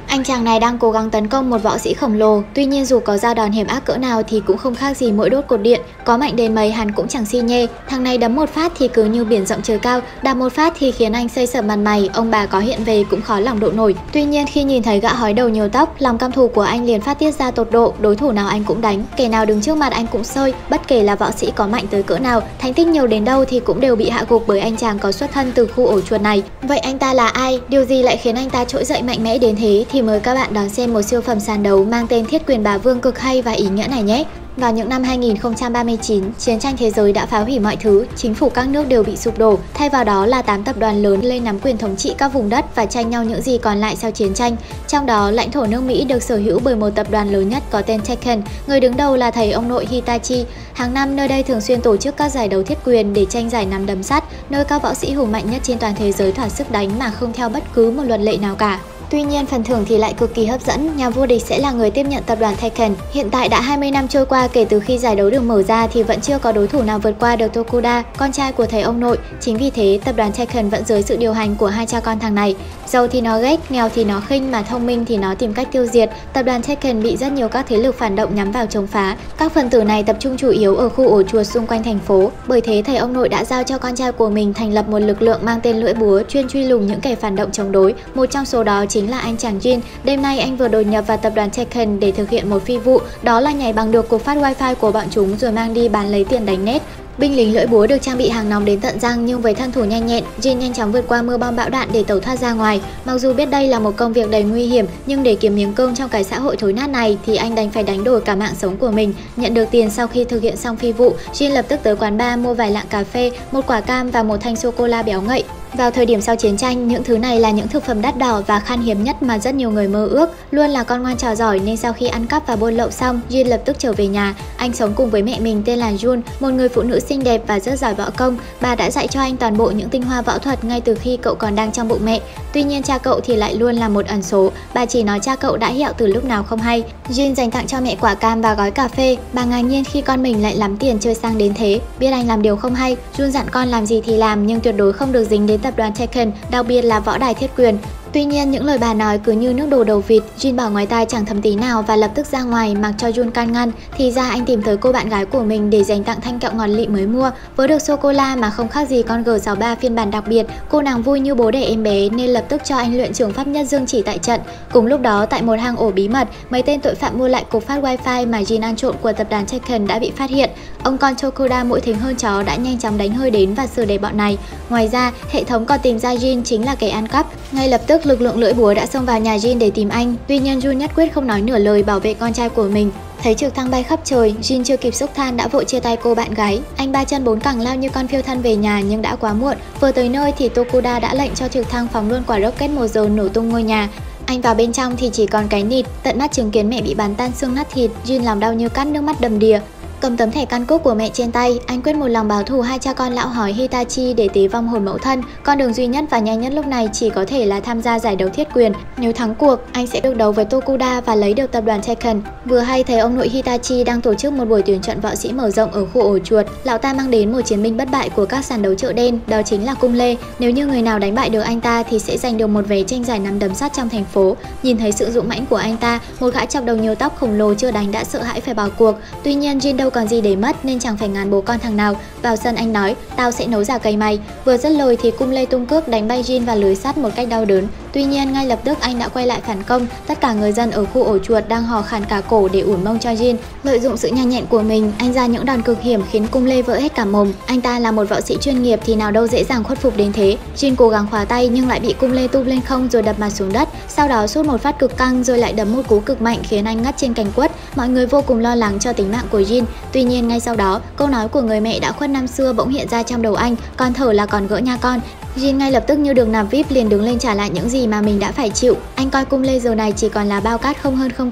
Anh chàng này đang cố gắng tấn công một võ sĩ khổng lồ, tuy nhiên dù có ra đòn hiểm ác cỡ nào thì cũng không khác gì mỗi đốt cột điện, có mạnh đến mấy hắn cũng chẳng xi nhê. Thằng này đấm một phát thì cứ như biển rộng trời cao, đạp một phát thì khiến anh xây sẩm mặt mày, ông bà có hiện về cũng khó lòng độ nổi. Tuy nhiên khi nhìn thấy gã hói đầu nhiều tóc, lòng căm thù của anh liền phát tiết ra tột độ, đối thủ nào anh cũng đánh, kẻ nào đứng trước mặt anh cũng xơi, bất kể là võ sĩ có mạnh tới cỡ nào, thành tích nhiều đến đâu thì cũng đều bị hạ gục bởi anh chàng có xuất thân từ khu ổ chuột này. Vậy anh ta là ai? Điều gì lại khiến anh ta trỗi dậy mạnh mẽ đến thế? Thì mời các bạn đón xem một siêu phẩm sàn đấu mang tên Thiết Quyền Bá Vương cực hay và ý nghĩa này nhé. Vào những năm 2039, chiến tranh thế giới đã phá hủy mọi thứ, chính phủ các nước đều bị sụp đổ, thay vào đó là 8 tập đoàn lớn lên nắm quyền thống trị các vùng đất và tranh nhau những gì còn lại sau chiến tranh. Trong đó, lãnh thổ nước Mỹ được sở hữu bởi một tập đoàn lớn nhất có tên Tekken, người đứng đầu là thầy ông nội Hitachi. Hàng năm, nơi đây thường xuyên tổ chức các giải đấu thiết quyền để tranh giải nắm đấm sắt, nơi các võ sĩ hùng mạnh nhất trên toàn thế giới thỏa sức đánh mà không theo bất cứ một luật lệ nào cả. Tuy nhiên, phần thưởng thì lại cực kỳ hấp dẫn, nhà vô địch sẽ là người tiếp nhận tập đoàn Tekken. Hiện tại đã 20 năm trôi qua kể từ khi giải đấu được mở ra thì vẫn chưa có đối thủ nào vượt qua được Tokuda, con trai của thầy ông nội. Chính vì thế, tập đoàn Tekken vẫn dưới sự điều hành của hai cha con thằng này. Giàu thì nó ghét, nghèo thì nó khinh, mà thông minh thì nó tìm cách tiêu diệt. Tập đoàn Tekken bị rất nhiều các thế lực phản động nhắm vào chống phá. Các phần tử này tập trung chủ yếu ở khu ổ chuột xung quanh thành phố. Bởi thế, thầy ông nội đã giao cho con trai của mình thành lập một lực lượng mang tên Lưỡi Búa chuyên truy lùng những kẻ phản động chống đối. Một trong số đó chính là anh chàng Jin. Đêm nay anh vừa đột nhập vào tập đoàn Tekken để thực hiện một phi vụ, đó là nhảy bằng được cục phát wifi của bọn chúng rồi mang đi bán lấy tiền đánh net. Binh lính Lưỡi Búa được trang bị hàng nòng đến tận răng, nhưng với thân thủ nhanh nhẹn, Jin nhanh chóng vượt qua mưa bom bão đạn để tẩu thoát ra ngoài. Mặc dù biết đây là một công việc đầy nguy hiểm, nhưng để kiếm miếng cơm trong cái xã hội thối nát này thì anh đành phải đánh đổi cả mạng sống của mình. Nhận được tiền sau khi thực hiện xong phi vụ, Jin lập tức tới quán bar mua vài lạng cà phê, một quả cam và một thanh sô cô la béo ngậy. Vào thời điểm sau chiến tranh, những thứ này là những thực phẩm đắt đỏ và khan hiếm nhất mà rất nhiều người mơ ước. Luôn là con ngoan trò giỏi nên sau khi ăn cắp và buôn lậu xong, Jin lập tức trở về nhà. Anh sống cùng với mẹ mình tên là Jun, một người phụ nữ xinh đẹp và rất giỏi võ công. Bà đã dạy cho anh toàn bộ những tinh hoa võ thuật ngay từ khi cậu còn đang trong bụng mẹ. Tuy nhiên cha cậu thì lại luôn là một ẩn số, bà chỉ nói cha cậu đã hẹo từ lúc nào không hay. Jin dành tặng cho mẹ quả cam và gói cà phê. Bà ngạc nhiên khi con mình lại lắm tiền chơi sang đến thế. Biết anh làm điều không hay, Jun dặn con làm gì thì làm nhưng tuyệt đối không được dính đến tập đoàn Tekken, đặc biệt là võ đài thiết quyền. Tuy nhiên những lời bà nói cứ như nước đổ đầu vịt, Jin bảo ngoài tai chẳng thấm tí nào và lập tức ra ngoài mặc cho Jun can ngăn. Thì ra anh tìm tới cô bạn gái của mình để dành tặng thanh kẹo ngọt lị mới mua, với được sô cô la mà không khác gì con G63 phiên bản đặc biệt. Cô nàng vui như bố đẻ em bé nên lập tức cho anh luyện trường pháp nhất dương chỉ tại trận. Cùng lúc đó tại một hang ổ bí mật, mấy tên tội phạm mua lại cục phát wifi mà Jin ăn trộm của tập đoàn Tekken đã bị phát hiện. Ông con Tokuda mũi thính hơn chó đã nhanh chóng đánh hơi đến và xử đề bọn này. Ngoài ra, hệ thống còn tìm ra Jin chính là kẻ ăn cắp. Ngay lập tức lực lượng Lưỡi Búa đã xông vào nhà Jin để tìm anh. Tuy nhiên Jun nhất quyết không nói nửa lời bảo vệ con trai của mình. Thấy trực thăng bay khắp trời, Jin chưa kịp xúc than đã vội chia tay cô bạn gái. Anh ba chân bốn cẳng lao như con phiêu thân về nhà nhưng đã quá muộn. Vừa tới nơi thì Tokuda đã lệnh cho trực thăng phóng luôn quả rocket 1 giờ nổ tung ngôi nhà. Anh vào bên trong thì chỉ còn cái nịt, tận mắt chứng kiến mẹ bị bắn tan xương nát thịt, Jin lòng đau như cắt, nước mắt đầm đìa. Cầm tấm thẻ căn cước của mẹ trên tay, anh quyết một lòng báo thù hai cha con lão hói Hitachi để tế vong hồn mẫu thân. Con đường duy nhất và nhanh nhất lúc này chỉ có thể là tham gia giải đấu thiết quyền. Nếu thắng cuộc, anh sẽ được đấu với Tokuda và lấy được tập đoàn Tekken. Vừa hay thấy ông nội Hitachi đang tổ chức một buổi tuyển chọn võ sĩ mở rộng ở khu ổ chuột. Lão ta mang đến một chiến binh bất bại của các sàn đấu chợ đen, đó chính là Cung Lê. Nếu như người nào đánh bại được anh ta thì sẽ giành được một vé tranh giải nắm đấm sắt trong thành phố. Nhìn thấy sự dũng mãnh của anh ta, một gã chọc đầu nhiều tóc khổng lồ chưa đánh đã sợ hãi phải bỏ cuộc. Tuy nhiên Jin đâu còn gì để mất nên chẳng phải ngán bố con thằng nào. Vào sân anh nói, tao sẽ nấu giả cây mày. Vừa dứt lời thì Cung Lê tung cước đánh bay Jin vào lưới sắt một cách đau đớn. Tuy nhiên ngay lập tức anh đã quay lại phản công. Tất cả người dân ở khu ổ chuột đang hò khàn cả cổ để ủi mông cho Jin. Lợi dụng sự nhanh nhẹn của mình, anh ra những đòn cực hiểm khiến Cung Lê vỡ hết cả mồm. Anh ta là một võ sĩ chuyên nghiệp thì nào đâu dễ dàng khuất phục đến thế. Jin cố gắng khóa tay nhưng lại bị Cung Lê tung lên không rồi đập mặt xuống đất. Sau đó sút một phát cực căng rồi lại đấm một cú cực mạnh khiến anh ngất trên cành quất. Mọi người vô cùng lo lắng cho tính mạng của Jin. Tuy nhiên ngay sau đó, câu nói của người mẹ đã khuất năm xưa bỗng hiện ra trong đầu anh, con thở là còn gỡ nha con. Jin ngay lập tức như được nạp VIP liền đứng lên trả lại những gì mà mình đã phải chịu. Anh coi Cung Lê giờ này chỉ còn là bao cát không hơn không kém.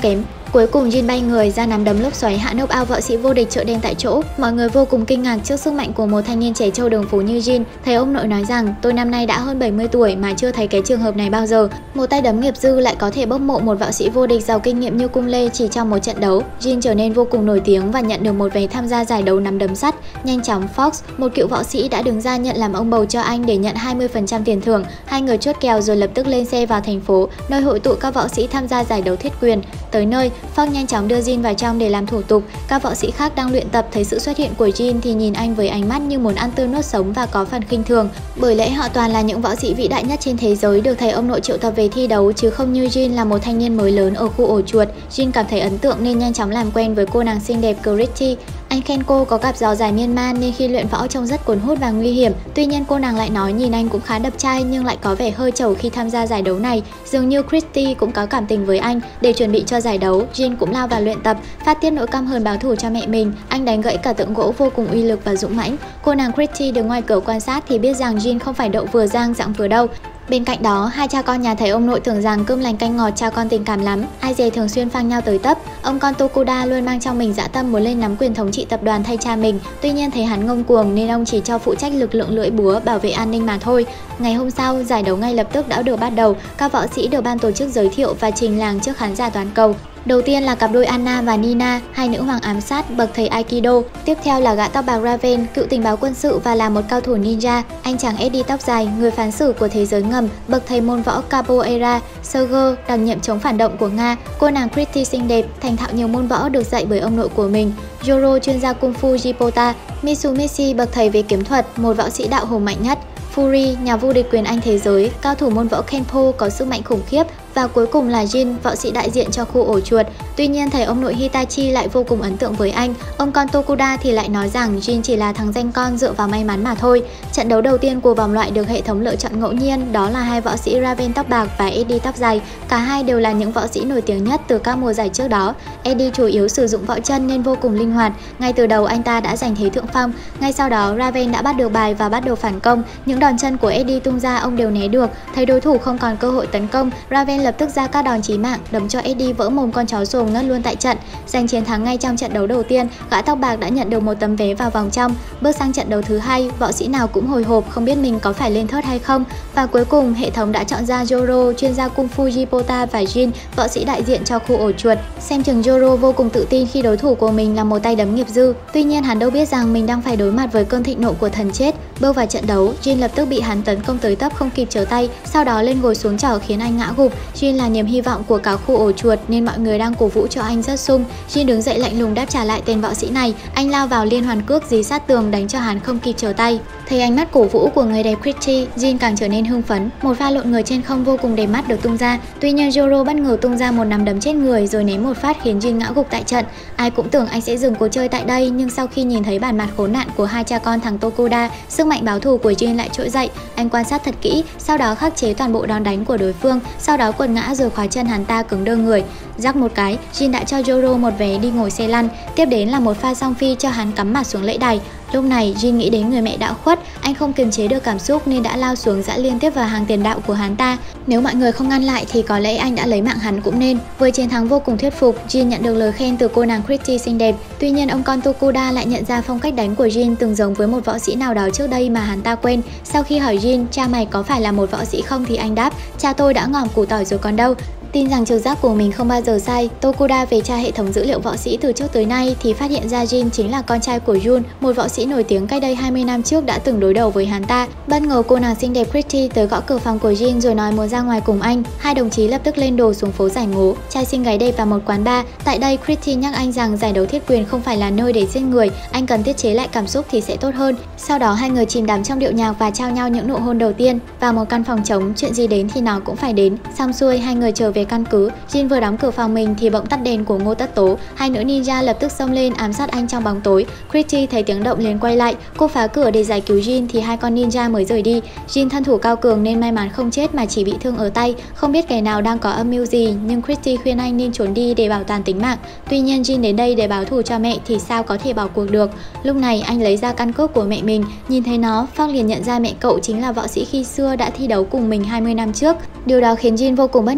Cuối cùng Jin bay người ra nắm đấm lốc xoáy hạ knock out võ sĩ vô địch chợ đen tại chỗ. Mọi người vô cùng kinh ngạc trước sức mạnh của một thanh niên trẻ trâu đường phố như Jin. Thấy ông nội nói rằng tôi năm nay đã hơn 70 tuổi mà chưa thấy cái trường hợp này bao giờ. Một tay đấm nghiệp dư lại có thể bốc mộ một võ sĩ vô địch giàu kinh nghiệm như Cung Lê chỉ trong một trận đấu. Jin trở nên vô cùng nổi tiếng và nhận được một vé tham gia giải đấu nắm đấm sắt. Nhanh chóng Fox, một cựu võ sĩ đã đứng ra nhận làm ông bầu cho anh để nhận 20% tiền thưởng. Hai người chốt kèo rồi lập tức lên xe vào thành phố, nơi hội tụ các võ sĩ tham gia giải đấu thiết quyền. Tới nơi, Fox nhanh chóng đưa Jin vào trong để làm thủ tục. Các võ sĩ khác đang luyện tập thấy sự xuất hiện của Jin thì nhìn anh với ánh mắt như muốn ăn tươi nuốt sống và có phần khinh thường. Bởi lẽ họ toàn là những võ sĩ vĩ đại nhất trên thế giới được thầy ông nội triệu tập về thi đấu chứ không như Jin là một thanh niên mới lớn ở khu ổ chuột. Jin cảm thấy ấn tượng nên nhanh chóng làm quen với cô nàng xinh đẹp Christy. Anh khen cô có cặp giò dài miên man nên khi luyện võ trông rất cuốn hút và nguy hiểm. Tuy nhiên cô nàng lại nói nhìn anh cũng khá đập trai nhưng lại có vẻ hơi trầu khi tham gia giải đấu này. Dường như Christy cũng có cảm tình với anh. Để chuẩn bị cho giải đấu, Jin cũng lao vào luyện tập, phát tiết nỗi căm hờn báo thù cho mẹ mình. Anh đánh gãy cả tượng gỗ vô cùng uy lực và dũng mãnh. Cô nàng Christy đứng ngoài cửa quan sát thì biết rằng Jin không phải đậu vừa dang dặng vừa đâu. Bên cạnh đó, hai cha con nhà thầy ông nội tưởng rằng cơm lành canh ngọt cha con tình cảm lắm, ai dè thường xuyên phang nhau tới tấp. Ông con Tokuda luôn mang trong mình dã tâm muốn lên nắm quyền thống trị tập đoàn thay cha mình. Tuy nhiên thấy hắn ngông cuồng nên ông chỉ cho phụ trách lực lượng lưỡi búa bảo vệ an ninh mà thôi. Ngày hôm sau, giải đấu ngay lập tức đã được bắt đầu. Các võ sĩ được ban tổ chức giới thiệu và trình làng trước khán giả toàn cầu. Đầu tiên là cặp đôi Anna và Nina, hai nữ hoàng ám sát bậc thầy Aikido. Tiếp theo là gã tóc bạc Raven, cựu tình báo quân sự và là một cao thủ ninja. Anh chàng Eddie tóc dài, người phán xử của thế giới ngầm, bậc thầy môn võ Capoeira. Sergei, đặc nhiệm chống phản động của Nga. Cô nàng Pretty xinh đẹp, thành thạo nhiều môn võ được dạy bởi ông nội của mình. Joro, chuyên gia Kung Fu Jipota. Mitsumishi, bậc thầy về kiếm thuật, một võ sĩ đạo hùng mạnh nhất. Fury, nhà vô địch quyền Anh thế giới, cao thủ môn võ Kenpo có sức mạnh khủng khiếp. Và cuối cùng là Jin, võ sĩ đại diện cho khu ổ chuột. Tuy nhiên thầy ông nội Hitachi lại vô cùng ấn tượng với anh. Ông con Tokuda thì lại nói rằng Jin chỉ là thằng danh con dựa vào may mắn mà thôi. Trận đấu đầu tiên của vòng loại được hệ thống lựa chọn ngẫu nhiên, đó là hai võ sĩ Raven tóc bạc và Eddie tóc dài. Cả hai đều là những võ sĩ nổi tiếng nhất từ các mùa giải trước đó. Eddie chủ yếu sử dụng võ chân nên vô cùng linh hoạt. Ngay từ đầu anh ta đã giành thế thượng phong. Ngay sau đó Raven đã bắt được bài và bắt đầu phản công. Những đòn chân của Eddie tung ra ông đều né được. Thấy đối thủ không còn cơ hội tấn công, Raven lập tức ra các đòn chí mạng, đấm cho Eddie vỡ mồm con chó sồ ngất luôn tại trận. Giành chiến thắng ngay trong trận đấu đầu tiên, gã tóc bạc đã nhận được một tấm vé vào vòng trong. Bước sang trận đấu thứ hai, võ sĩ nào cũng hồi hộp không biết mình có phải lên thớt hay không. Và cuối cùng hệ thống đã chọn ra Joro, chuyên gia Kung Fu Jipota và Jin, võ sĩ đại diện cho khu ổ chuột. Xem chừng Joro vô cùng tự tin khi đối thủ của mình là một tay đấm nghiệp dư. Tuy nhiên hắn đâu biết rằng mình đang phải đối mặt với cơn thịnh nộ của thần chết. Bước vào trận đấu, Jin lập tức bị hắn tấn công tới tấp không kịp trở tay, sau đó lên ngồi xuống chảo khiến anh ngã gục. Jin là niềm hy vọng của cả khu ổ chuột nên mọi người đang cổ vũ cho anh rất sung. Jin đứng dậy lạnh lùng đáp trả lại tên võ sĩ này. Anh lao vào liên hoàn cước dí sát tường đánh cho hắn không kịp trở tay. Thấy ánh mắt cổ vũ của người đẹp Christy, Jin càng trở nên hưng phấn. Một pha lộn người trên không vô cùng đẹp mắt được tung ra. Tuy nhiên Joro bất ngờ tung ra một nắm đấm chết người rồi ném một phát khiến Jin ngã gục tại trận. Ai cũng tưởng anh sẽ dừng cuộc chơi tại đây nhưng sau khi nhìn thấy bản mặt khốn nạn của hai cha con thằng Tokuda, sức mạnh báo thù của Jin lại trỗi dậy. Anh quan sát thật kỹ, sau đó khắc chế toàn bộ đòn đánh của đối phương, sau đó quật ngã rồi khóa chân hắn ta cứng đơ người. Rắc một cái, Jin đã cho Joro một vé đi ngồi xe lăn. Tiếp đến là một pha song phi cho hắn cắm mặt xuống lễ đài. Lúc này Jin nghĩ đến người mẹ đã khuất, anh không kiềm chế được cảm xúc nên đã lao xuống giã liên tiếp vào hàng tiền đạo của hắn ta. Nếu mọi người không ngăn lại thì có lẽ anh đã lấy mạng hắn cũng nên. Với chiến thắng vô cùng thuyết phục, Jin nhận được lời khen từ cô nàng Christy xinh đẹp. Tuy nhiên ông con Tokuda lại nhận ra phong cách đánh của Jin từng giống với một võ sĩ nào đó trước đây mà hắn ta quên. Sau khi hỏi Jin, cha mày có phải là một võ sĩ không thì anh đáp, cha tôi đã ngòm củ tỏi rồi còn đâu. Tin rằng trực giác của mình không bao giờ sai, Tokuda về tra hệ thống dữ liệu võ sĩ từ trước tới nay thì phát hiện ra Jin chính là con trai của Jun, một võ sĩ nổi tiếng cách đây 20 năm trước đã từng đối đầu với hắn ta. Bất ngờ cô nàng xinh đẹp Christy tới gõ cửa phòng của Jin rồi nói muốn ra ngoài cùng anh. Hai đồng chí lập tức lên đồ xuống phố giải ngố, trai xinh gái đẹp và một quán bar. Tại đây Christy nhắc anh rằng giải đấu thiết quyền không phải là nơi để giết người, anh cần tiết chế lại cảm xúc thì sẽ tốt hơn. Sau đó hai người chìm đắm trong điệu nhạc và trao nhau những nụ hôn đầu tiên. Vào một căn phòng trống, chuyện gì đến thì nó cũng phải đến. Xong xuôi hai người trở về căn cứ. Jin vừa đóng cửa phòng mình thì bỗng tắt đèn của Ngô Tất Tố. Hai nữ ninja lập tức xông lên ám sát anh trong bóng tối. Christy thấy tiếng động liền quay lại, cô phá cửa để giải cứu Jin thì hai con ninja mới rời đi. Jin thân thủ cao cường nên may mắn không chết mà chỉ bị thương ở tay. Không biết kẻ nào đang có âm mưu gì nhưng Christy khuyên anh nên trốn đi để bảo toàn tính mạng. Tuy nhiên Jin đến đây để báo thù cho mẹ thì sao có thể bỏ cuộc được. Lúc này anh lấy ra căn cước của mẹ mình, nhìn thấy nó, Phong liền nhận ra mẹ cậu chính là võ sĩ khi xưa đã thi đấu cùng mình 20 năm trước. Điều đó khiến Jin vô cùng bất ngờ vì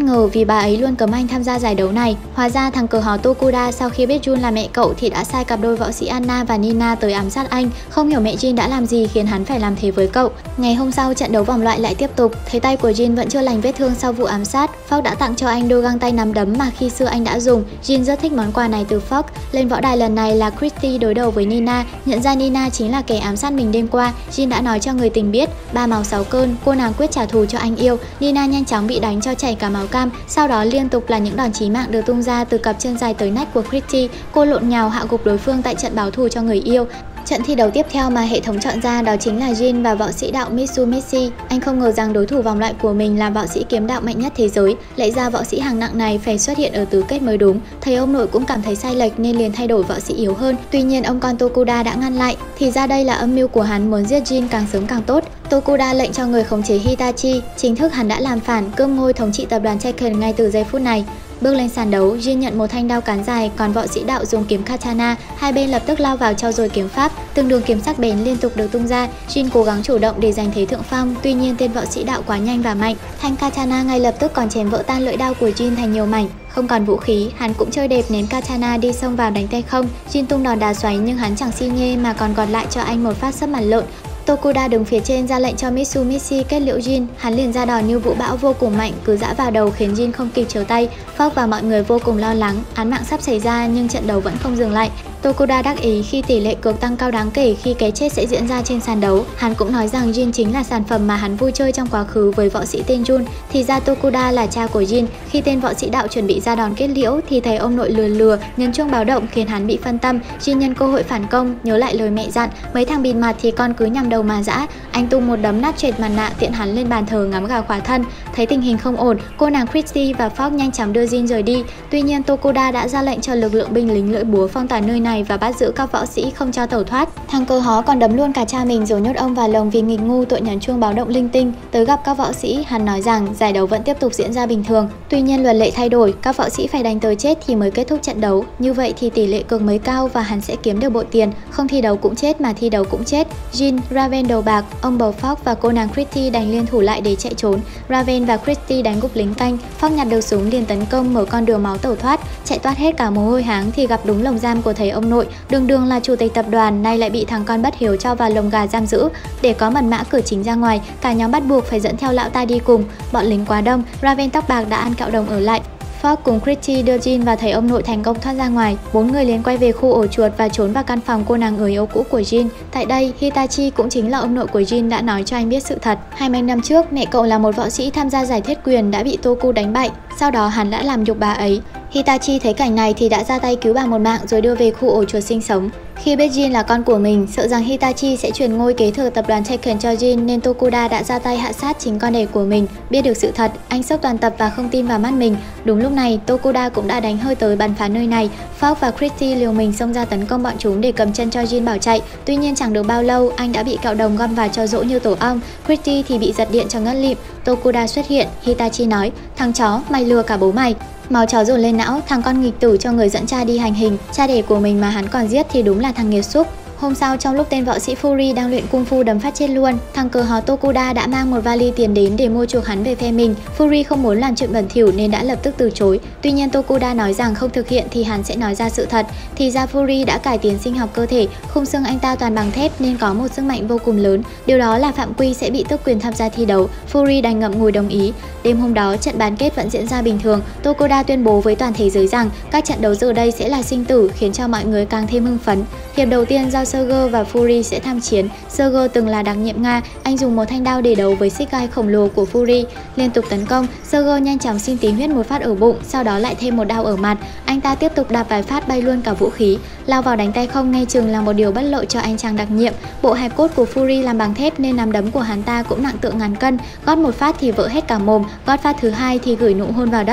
bà ấy luôn cấm anh tham gia giải đấu này. Hóa ra thằng cờ hó Tokuda sau khi biết Jun là mẹ cậu thì đã sai cặp đôi võ sĩ Anna và Nina tới ám sát anh. Không hiểu mẹ Jin đã làm gì khiến hắn phải làm thế với cậu. Ngày hôm sau, trận đấu vòng loại lại tiếp tục. Thấy tay của Jin vẫn chưa lành vết thương sau vụ ám sát, Fox đã tặng cho anh đôi găng tay nắm đấm mà khi xưa anh đã dùng. Jin rất thích món quà này từ Fox. Lên võ đài lần này là Christy đối đầu với Nina. Nhận ra Nina chính là kẻ ám sát mình đêm qua, Jin đã nói cho người tình biết. 3 máu 6 cơn, cô nàng quyết trả thù cho anh yêu. Nina nhanh chóng bị đánh cho chảy cả máu cam. Sau đó liên tục là những đòn chí mạng được tung ra từ cặp chân dài tới nách của Christy. Cô lộn nhào hạ gục đối phương tại trận báo thù cho người yêu. Trận thi đấu tiếp theo mà hệ thống chọn ra đó chính là Jin và võ sĩ đạo Mitsumishi. Anh không ngờ rằng đối thủ vòng loại của mình là võ sĩ kiếm đạo mạnh nhất thế giới. Lẽ ra võ sĩ hạng nặng này phải xuất hiện ở tứ kết mới đúng. Thầy ông nội cũng cảm thấy sai lệch nên liền thay đổi võ sĩ yếu hơn. Tuy nhiên ông con Tokuda đã ngăn lại. Thì ra đây là âm mưu của hắn muốn giết Jin càng sớm càng tốt. Tokuda lệnh cho người khống chế Hitachi. Chính thức hắn đã làm phản, cướp ngôi thống trị tập đoàn Tekken ngay từ giây phút này. Bước lên sàn đấu, Jin nhận một thanh đao cán dài, còn võ sĩ đạo dùng kiếm katana. Hai bên lập tức lao vào trau dồi kiếm pháp, từng đường kiếm sắc bén liên tục được tung ra. Jin cố gắng chủ động để giành thế thượng phong, tuy nhiên tên võ sĩ đạo quá nhanh và mạnh. Thanh katana ngay lập tức còn chém vỡ tan lưỡi đao của Jin thành nhiều mảnh. Không còn vũ khí, hắn cũng chơi đẹp ném katana đi xông vào đánh tay không. Jin tung đòn đá xoáy nhưng hắn chẳng xi nhê mà còn gọt lại cho anh một phát sấp mặt lợn. Tokuda đứng phía trên ra lệnh cho Mitsumishi kết liễu Jin, hắn liền ra đòn như vũ bão vô cùng mạnh, cứ dã vào đầu khiến Jin không kịp trở tay. Fox và mọi người vô cùng lo lắng, án mạng sắp xảy ra nhưng trận đấu vẫn không dừng lại. Tokuda đắc ý khi tỷ lệ cược tăng cao đáng kể khi cái chết sẽ diễn ra trên sàn đấu. Hắn cũng nói rằng Jin chính là sản phẩm mà hắn vui chơi trong quá khứ với võ sĩ tên Jun. Thì ra Tokuda là cha của Jin. Khi tên võ sĩ đạo chuẩn bị ra đòn kết liễu thì thấy ông nội lừa nhấn chuông báo động khiến hắn bị phân tâm. Jin nhân cơ hội phản công, nhớ lại lời mẹ dặn, mấy thằng bịt mặt thì con cứ nhằm đầu mà dã. Anh tung một đấm nát trệt mặt nạ tiện hắn lên bàn thờ ngắm gà khỏa thân. Thấy tình hình không ổn, cô nàng Christy và Fox nhanh chóng đưa Jin rời đi. Tuy nhiên Tokuda đã ra lệnh cho lực lượng binh lính lưỡi búa phong tỏa nơi này và bắt giữ các võ sĩ không cho tẩu thoát. Thằng cơ hó còn đấm luôn cả cha mình rồi nhốt ông vào lồng vì nghịch ngu tội nhấn chuông báo động linh tinh. Tới gặp các võ sĩ, hắn nói rằng giải đấu vẫn tiếp tục diễn ra bình thường. Tuy nhiên luật lệ thay đổi, các võ sĩ phải đánh tới chết thì mới kết thúc trận đấu. Như vậy thì tỷ lệ cược mới cao và hắn sẽ kiếm được bội tiền. Không thi đấu cũng chết mà thi đấu cũng chết. Jin, Raven đầu bạc, ông bầu Fox và cô nàng Christy đành liên thủ lại để chạy trốn. Raven và Christy đánh gục lính canh. Fox nhặt được súng liền tấn công mở con đường máu tẩu thoát. Chạy toát hết cả mồ hôi háng thì gặp đúng lồng giam của thầy ông nội. Đường là chủ tịch tập đoàn, nay lại bị thằng con bất hiếu cho vào lồng gà giam giữ. Để có mật mã cửa chính ra ngoài, cả nhóm bắt buộc phải dẫn theo lão ta đi cùng. Bọn lính quá đông, Raven tóc bạc đã ăn kẹo đồng ở lại. Fox cùng Christy đưa Jin và thầy ông nội thành công thoát ra ngoài. 4 người liền quay về khu ổ chuột và trốn vào căn phòng cô nàng người yêu cũ của Jin. Tại đây, Hitachi cũng chính là ông nội của Jin đã nói cho anh biết sự thật. 20 năm trước, mẹ cậu là một võ sĩ tham gia giải thiết quyền đã bị Toku đánh bại. Sau đó hắn đã làm nhục bà ấy. Hitachi thấy cảnh này thì đã ra tay cứu bà một mạng rồi đưa về khu ổ chuột sinh sống. Khi biết Jin là con của mình, sợ rằng Hitachi sẽ truyền ngôi kế thừa tập đoàn Tekken cho Jin nên Tokuda đã ra tay hạ sát chính con đẻ của mình. Biết được sự thật, anh sốc toàn tập và không tin vào mắt mình. Đúng lúc này, Tokuda cũng đã đánh hơi tới bắn phá nơi này. Fox và Christy liều mình xông ra tấn công bọn chúng để cầm chân cho Jin bỏ chạy. Tuy nhiên chẳng được bao lâu, anh đã bị kẹo đồng găm vào cho dỗ như tổ ong. Christy thì bị giật điện cho ngất lịm. Tokuda xuất hiện, Hitachi nói: "Thằng chó, mày lừa cả bố mày." Máu chó dồn lên não, thằng con nghịch tử cho người dẫn cha đi hành hình. Cha đẻ của mình mà hắn còn giết thì đúng là thằng nghiệt xúc. Hôm sau, trong lúc tên võ sĩ Fury đang luyện cung phu đấm phát chết luôn, thằng cờ hó Tokuda đã mang một vali tiền đến để mua chuộc hắn về phe mình. Fury không muốn làm chuyện bẩn thỉu nên đã lập tức từ chối. Tuy nhiên Tokuda nói rằng không thực hiện thì hắn sẽ nói ra sự thật. Thì ra Fury đã cải tiến sinh học cơ thể, khung xương anh ta toàn bằng thép nên có một sức mạnh vô cùng lớn. Điều đó là phạm quy sẽ bị tước quyền tham gia thi đấu. Fury đành ngậm ngùi đồng ý. Đêm hôm đó, trận bán kết vẫn diễn ra bình thường. Tokuda tuyên bố với toàn thế giới rằng các trận đấu giờ đây sẽ là sinh tử, khiến cho mọi người càng thêm hưng phấn. Hiệp đầu tiên do Sergei và Fury sẽ tham chiến. Sergei từng là đặc nhiệm Nga, anh dùng một thanh đao để đấu với xích gai khổng lồ của Fury. Liên tục tấn công, Sergei nhanh chóng xin tí huyết một phát ở bụng, sau đó lại thêm một đao ở mặt. Anh ta tiếp tục đạp vài phát bay luôn cả vũ khí. Lao vào đánh tay không nghe chừng là một điều bất lợi cho anh chàng đặc nhiệm. Bộ hài cốt của Fury làm bằng thép nên nắm đấm của hắn ta cũng nặng tựa ngàn cân. Gót một phát thì vỡ hết cả mồm, gót phát thứ hai thì gửi nụ hôn vào đất.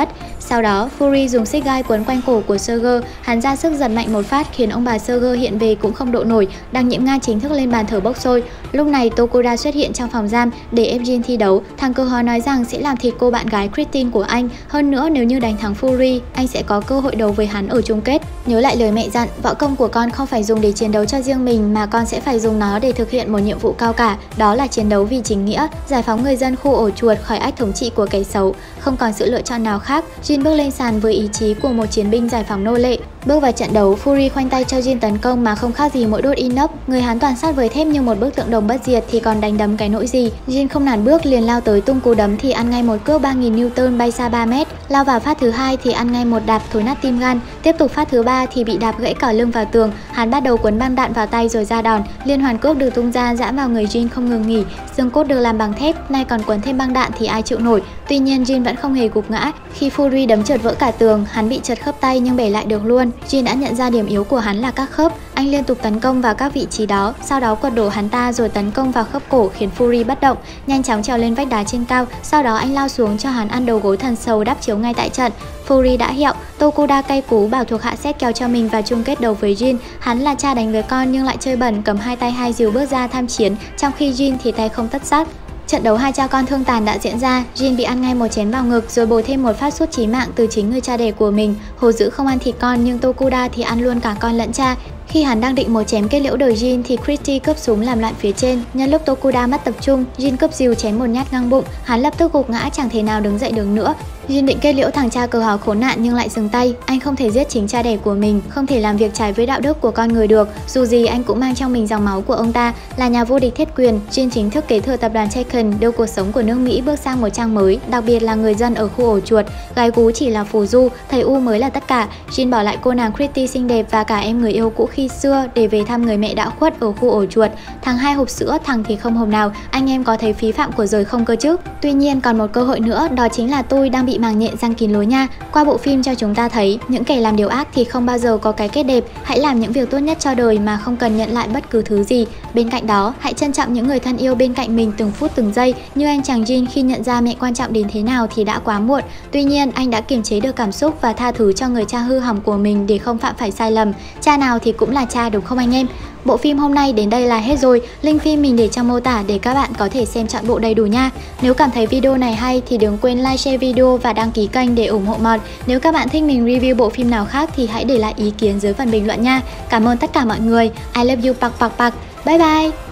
Sau đó, Fury dùng xích gai quấn quanh cổ của Serger, hắn ra sức giật mạnh một phát khiến ông bà Serger hiện về cũng không độ nổi, đang nhiễm Nga chính thức lên bàn thờ bốc sôi. Lúc này Tokuda xuất hiện trong phòng giam để ép Jin thi đấu, thằng cơ hó nói rằng sẽ làm thịt cô bạn gái Christine của anh, hơn nữa nếu như đánh thắng Fury, anh sẽ có cơ hội đấu với hắn ở chung kết. Nhớ lại lời mẹ dặn, võ công của con không phải dùng để chiến đấu cho riêng mình mà con sẽ phải dùng nó để thực hiện một nhiệm vụ cao cả, đó là chiến đấu vì chính nghĩa, giải phóng người dân khu ổ chuột khỏi ách thống trị của kẻ xấu. Không còn sự lựa chọn nào khác, Jin bước lên sàn với ý chí của một chiến binh giải phóng nô lệ. Bước vào trận đấu, Fury khoanh tay cho Jin tấn công mà không khác gì mỗi đốt inox. Người hắn toàn sát với thép như một bức tượng đồng bất diệt thì còn đánh đấm cái nỗi gì. Jin không nản bước liền lao tới tung cú đấm thì ăn ngay một cước 3000 Newton bay xa 3 mét. Lao vào phát thứ hai thì ăn ngay một đạp thối nát tim gan. Tiếp tục phát thứ ba thì bị đạp gãy cả lưng vào tường. Hắn bắt đầu quấn băng đạn vào tay rồi ra đòn. Liên hoàn cước được tung ra giã vào người Jin không ngừng nghỉ. Xương cốt được làm bằng thép, nay còn quấn thêm băng đạn thì ai chịu nổi. Tuy nhiên Jin vẫn không hề gục ngã. Khi Fury đấm trượt vỡ cả tường, hắn bị trật khớp tay nhưng bẻ lại được luôn. Jin đã nhận ra điểm yếu của hắn là các khớp. Anh liên tục tấn công vào các vị trí đó, sau đó quật đổ hắn ta rồi tấn công vào khớp cổ khiến Fury bất động, nhanh chóng trèo lên vách đá trên cao. Sau đó anh lao xuống cho hắn ăn đầu gối thần sầu đắp chiếu ngay tại trận. Fury đã hiệu, Tokuda cay cú bảo thuộc hạ xét kéo cho mình vào chung kết đấu với Jin. Hắn là cha đánh với con nhưng lại chơi bẩn, cầm hai tay hai dìu bước ra tham chiến, trong khi Jin thì tay không tất sắt. Trận đấu hai cha con thương tàn đã diễn ra, Jin bị ăn ngay một chén vào ngực rồi bồi thêm một phát sút chí mạng từ chính người cha đẻ của mình. Hồ dữ không ăn thịt con nhưng Tokuda thì ăn luôn cả con lẫn cha. Khi hắn đang định một chém kết liễu đời Jin thì Christy cướp súng làm loạn phía trên. Nhân lúc Tokuda mất tập trung, Jin cướp dìu chém một nhát ngang bụng, hắn lập tức gục ngã chẳng thể nào đứng dậy được nữa. Jin định kết liễu thằng cha cờ hó khốn nạn nhưng lại dừng tay. Anh không thể giết chính cha đẻ của mình, không thể làm việc trái với đạo đức của con người được. Dù gì anh cũng mang trong mình dòng máu của ông ta, là nhà vô địch thiết quyền. Jin chính thức kế thừa tập đoàn Taken, đưa cuộc sống của nước Mỹ bước sang một trang mới, đặc biệt là người dân ở khu ổ chuột. Gái gú chỉ là phù du, thầy U mới là tất cả. Jin bỏ lại cô nàng Christy xinh đẹp và cả em người yêu cũ khi xưa để về thăm người mẹ đã khuất ở khu ổ chuột. Thằng 2 hộp sữa, thằng thì không hộp nào. Anh em có thấy phí phạm của rời không cơ chứ? Tuy nhiên còn một cơ hội nữa, đó chính là tôi đang bị màng nhện răng kín lối nha. Qua bộ phim cho chúng ta thấy, những kẻ làm điều ác thì không bao giờ có cái kết đẹp. Hãy làm những việc tốt nhất cho đời mà không cần nhận lại bất cứ thứ gì. Bên cạnh đó, hãy trân trọng những người thân yêu bên cạnh mình từng phút từng giây. Như anh chàng Jin khi nhận ra mẹ quan trọng đến thế nào thì đã quá muộn. Tuy nhiên, anh đã kiềm chế được cảm xúc và tha thứ cho người cha hư hỏng của mình để không phạm phải sai lầm. Cha nào thì cũng là cha đúng không anh em? Bộ phim hôm nay đến đây là hết rồi, link phim mình để trong mô tả để các bạn có thể xem trọn bộ đầy đủ nha. Nếu cảm thấy video này hay thì đừng quên like, share video và đăng ký kênh để ủng hộ Mọt. Nếu các bạn thích mình review bộ phim nào khác thì hãy để lại ý kiến dưới phần bình luận nha. Cảm ơn tất cả mọi người. I love you, bye bye.